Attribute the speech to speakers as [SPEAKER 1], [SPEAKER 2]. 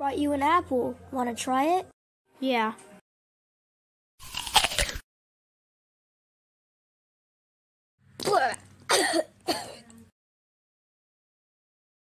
[SPEAKER 1] Brought you an apple. Want to try it?
[SPEAKER 2] Yeah.